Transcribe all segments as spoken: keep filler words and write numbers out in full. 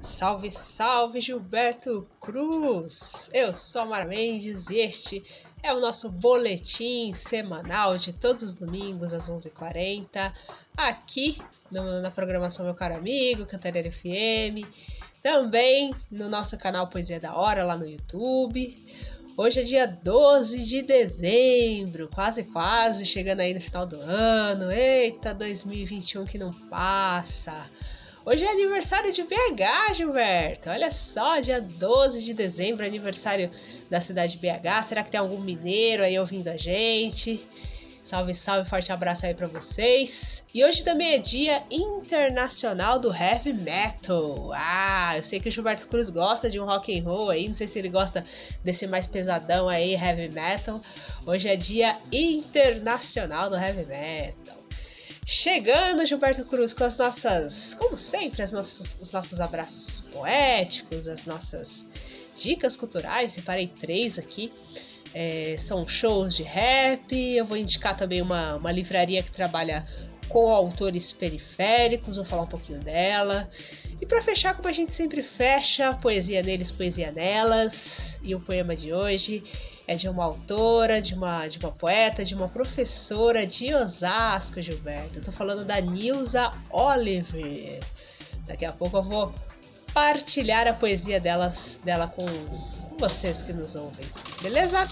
Salve, salve Gilberto Cruz! Eu sou a Mara Mendes e este é o nosso boletim semanal de todos os domingos às onze e quarenta, aqui no, na programação Meu Caro Amigo, Cantareira F M, também no nosso canal Poesia da Hora lá no YouTube. Hoje é dia doze de dezembro, quase quase chegando aí no final do ano. Eita, dois mil e vinte e um que não passa! Hoje é aniversário de B H, Gilberto. Olha só, dia doze de dezembro, aniversário da cidade de B H. Será que tem algum mineiro aí ouvindo a gente? Salve, salve, forte abraço aí pra vocês. E hoje também é dia internacional do heavy metal. Ah, eu sei que o Gilberto Cruz gosta de um rock and roll aí. Não sei se ele gosta desse mais pesadão aí, heavy metal. Hoje é dia internacional do heavy metal. Chegando, Gilberto Cruz, com as nossas, como sempre, as nossas, os nossos abraços poéticos, as nossas dicas culturais. Separei três aqui. É, são shows de rap. Eu vou indicar também uma, uma livraria que trabalha com autores periféricos. Vou falar um pouquinho dela. E para fechar, como a gente sempre fecha, poesia neles, poesia nelas. E o poema de hoje é de uma autora, de uma, de uma poeta, de uma professora de Osasco, Gilberto. Eu tô falando da Nilza Oliver. Daqui a pouco eu vou partilhar a poesia delas, dela com vocês que nos ouvem. Beleza?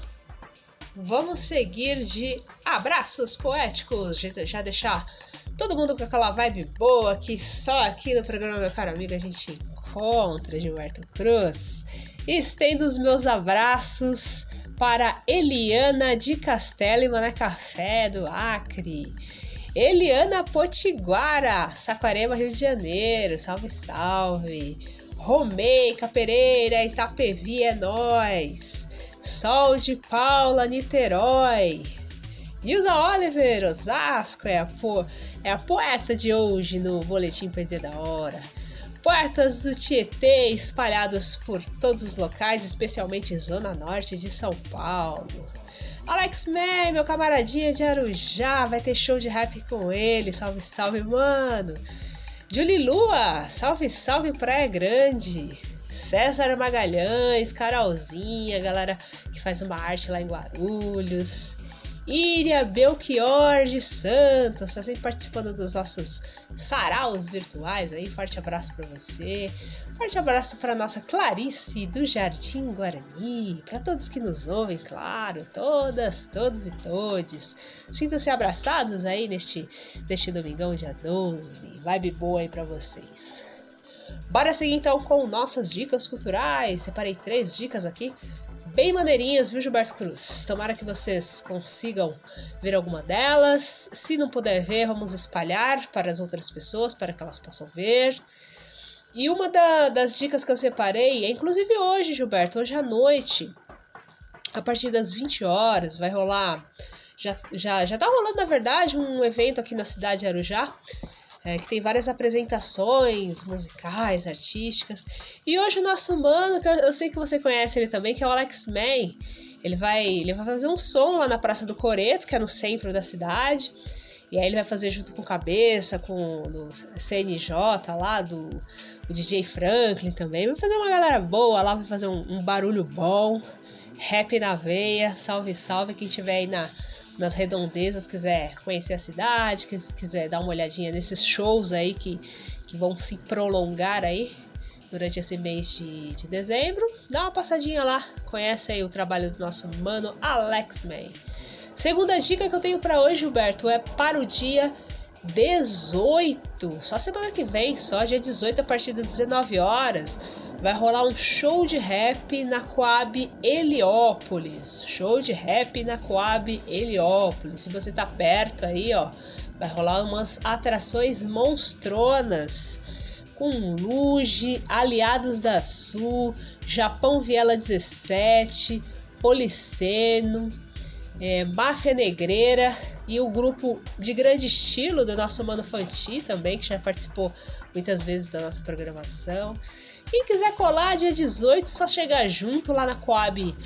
Vamos seguir de abraços poéticos. Já deixar todo mundo com aquela vibe boa que só aqui no programa Meu Caro Amigo a gente encontra, Gilberto Cruz. Estendo os meus abraços para Eliana de Castelo e Mané Café, do Acre. Eliana Potiguara, Saquarema, Rio de Janeiro. Salve, salve. Romeica Pereira, Itapevi, é nóis. Sol de Paula, Niterói. Nilza Oliver, Osasco, é a, po- é a poeta de hoje no Boletim Poesia da Hora. Poetas do Tietê espalhados por todos os locais, especialmente Zona Norte de São Paulo. Alex May, meu camaradinha de Arujá, vai ter show de rap com ele. Salve, salve, mano. Julie Lua, salve, salve, Praia Grande. César Magalhães, Carolzinha, galera que faz uma arte lá em Guarulhos. Iria Belchior de Santos, está sempre participando dos nossos saraus virtuais aí. Forte abraço para você. Forte abraço para nossa Clarice do Jardim Guarani. Para todos que nos ouvem, claro. Todas, todos e todes. Sintam-se abraçados aí neste, neste domingão, dia doze. Vibe boa aí para vocês. Bora seguir então com nossas dicas culturais. Separei três dicas aqui bem maneirinhas, viu, Gilberto Cruz? Tomara que vocês consigam ver alguma delas. Se não puder ver, vamos espalhar para as outras pessoas, para que elas possam ver. E uma da, das dicas que eu separei é, inclusive hoje, Gilberto, hoje à noite, a partir das vinte horas, vai rolar... Já, já, já tá rolando, na verdade, um evento aqui na cidade de Arujá, É, que tem várias apresentações musicais, artísticas. E hoje o nosso mano, que eu, eu sei que você conhece ele também, que é o Alex May, ele vai, ele vai fazer um som lá na Praça do Coreto, que é no centro da cidade. E aí ele vai fazer junto com o Cabeça, com o C N J lá, do o D J Franklin também. Vai fazer uma galera boa lá, vai fazer um, um barulho bom, rap na veia. Salve, salve quem tiver aí na... nas redondezas, quiser conhecer a cidade, quiser dar uma olhadinha nesses shows aí que, que vão se prolongar aí durante esse mês de, de dezembro, dá uma passadinha lá, conhece aí o trabalho do nosso mano Alex May. Segunda dica que eu tenho para hoje, Gilberto, é para o dia dezoito, só semana que vem, só dia dezoito, a partir das dezenove horas, vai rolar um show de rap na Coab Heliópolis. Show de rap na Coab Heliópolis. Se você tá perto aí, ó, vai rolar umas atrações monstronas com Luge, Aliados da Sul, Japão Viela dezessete, Policeno, é, Máfia Negreira e o grupo de grande estilo do nosso mano Fanti também, que já participou muitas vezes da nossa programação. Quem quiser colar dia dezoito, só chegar junto lá na Coab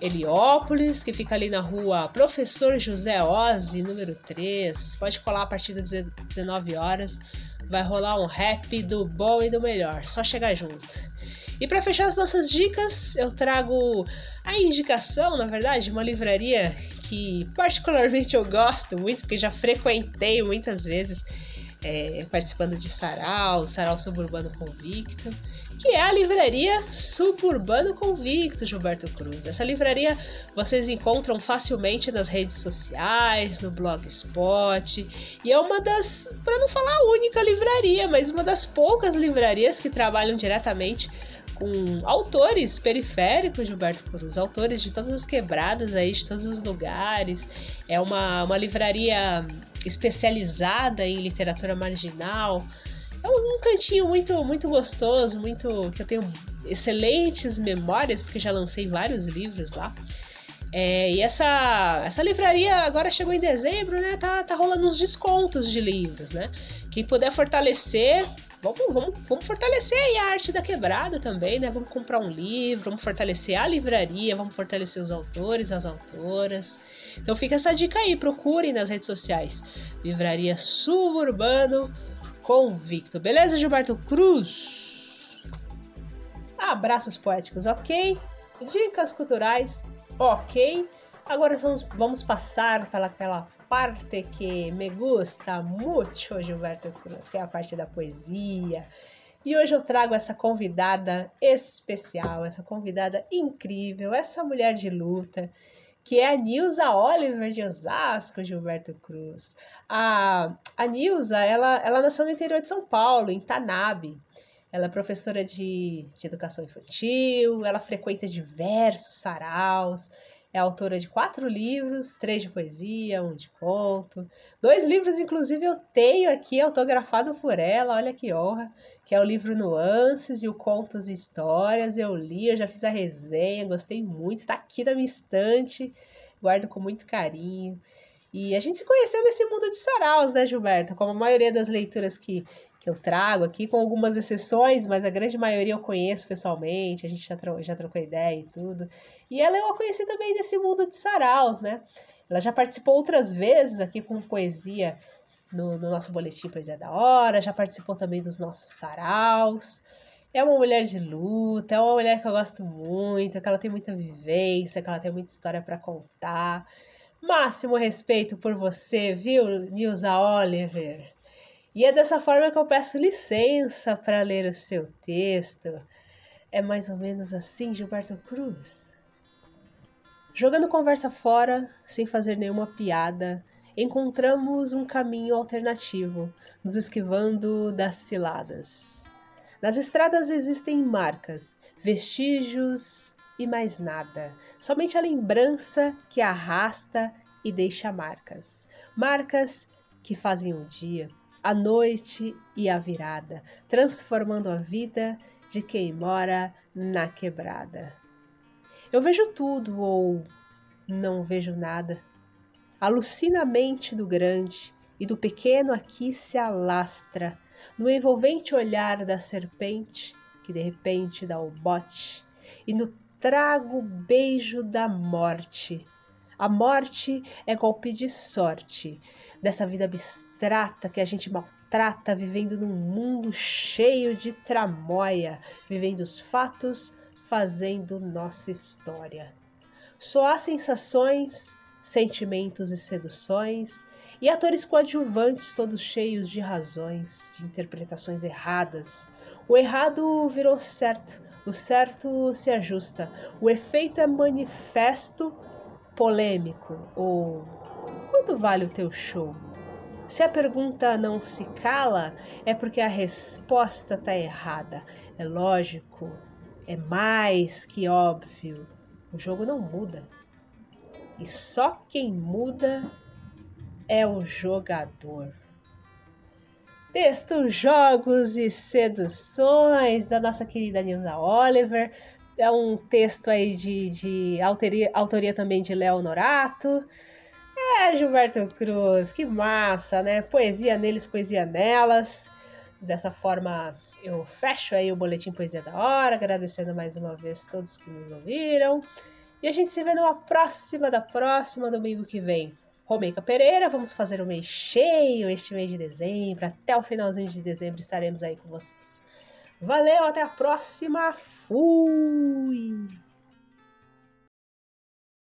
Heliópolis, que fica ali na rua Professor José Ozzi, número três. Pode colar a partir das dezenove horas. Vai rolar um rap do bom e do melhor. Só chegar junto. E para fechar as nossas dicas, eu trago a indicação, na verdade, de uma livraria que particularmente eu gosto muito, porque já frequentei muitas vezes, é, participando de Sarau, Sarau Suburbano Convicto, que é a livraria Suburbano Convicto, Gilberto Cruz. Essa livraria vocês encontram facilmente nas redes sociais, no Blogspot, e é uma das, para não falar a única livraria, mas uma das poucas livrarias que trabalham diretamente com autores periféricos, Gilberto Cruz, autores de todas as quebradas aí, de todos os lugares. É uma, uma livraria especializada em literatura marginal. É um cantinho muito, muito gostoso, muito, que eu tenho excelentes memórias, porque já lancei vários livros lá. É, e essa, essa livraria agora chegou em dezembro, né? Tá, tá rolando uns descontos de livros, né? Quem puder fortalecer, vamos, vamos, vamos fortalecer aí a arte da quebrada também, né? Vamos comprar um livro, vamos fortalecer a livraria, vamos fortalecer os autores, as autoras. Então fica essa dica aí, procurem nas redes sociais. Livraria Suburbano Convicto. Beleza, Gilberto Cruz? Abraços poéticos, ok? Dicas culturais, ok. Agora vamos, vamos passar pela aquela parte que me gusta muito, Gilberto Cruz, que é a parte da poesia. E hoje eu trago essa convidada especial, essa convidada incrível, essa mulher de luta, que é a Nilza Oliver de Osasco, Gilberto Cruz. A, a Nilza, ela, ela nasceu no interior de São Paulo, em Tanabe. Ela é professora de, de educação infantil, ela frequenta diversos saraus, é autora de quatro livros, três de poesia, um de conto. Dois livros, inclusive, eu tenho aqui autografado por ela, olha que honra, que é o livro Nuances e o Contos e Histórias. Eu li, eu já fiz a resenha, gostei muito, está aqui na minha estante, guardo com muito carinho. E a gente se conheceu nesse mundo de saraus, né, Gilberto? Como a maioria das leituras que, que eu trago aqui, com algumas exceções, mas a grande maioria eu conheço pessoalmente, a gente já, tro- já trocou ideia e tudo. E ela eu a conheci também nesse mundo de saraus, né? Ela já participou outras vezes aqui com poesia no, no nosso boletim Poesia da Hora, já participou também dos nossos saraus. É uma mulher de luta, é uma mulher que eu gosto muito, que ela tem muita vivência, que ela tem muita história para contar. Máximo respeito por você, viu, Nilza Oliver? E é dessa forma que eu peço licença para ler o seu texto. É mais ou menos assim, Gilberto Cruz. Jogando conversa fora, sem fazer nenhuma piada, encontramos um caminho alternativo, nos esquivando das ciladas. Nas estradas existem marcas, vestígios e mais nada. Somente a lembrança que arrasta e deixa marcas. Marcas que fazem o dia, a noite e a virada, transformando a vida de quem mora na quebrada. Eu vejo tudo ou não vejo nada. Alucina a mente do grande e do pequeno aqui se alastra no envolvente olhar da serpente que de repente dá o bote e no trago beijo da morte. A morte é golpe de sorte dessa vida abstrata que a gente maltrata, vivendo num mundo cheio de tramóia, vivendo os fatos, fazendo nossa história. Só há sensações, sentimentos e seduções, e atores coadjuvantes todos cheios de razões, de interpretações erradas. O errado virou certo, o certo se ajusta, o efeito é manifesto, polêmico, ou quanto vale o teu show? Se a pergunta não se cala, é porque a resposta tá errada. É lógico, é mais que óbvio. O jogo não muda. E só quem muda é o jogador. Texto Jogos e Seduções, da nossa querida Nilza Oliver. É um texto aí de, de autoria, autoria também de Léo Norato. É, Gilberto Cruz, que massa, né? Poesia neles, poesia nelas. Dessa forma eu fecho aí o Boletim Poesia da Hora, agradecendo mais uma vez todos que nos ouviram. E a gente se vê numa próxima da próxima, domingo que vem. Romeica Pereira, vamos fazer um mês cheio este mês de dezembro. Até o finalzinho de dezembro estaremos aí com vocês. Valeu, até a próxima. Fui!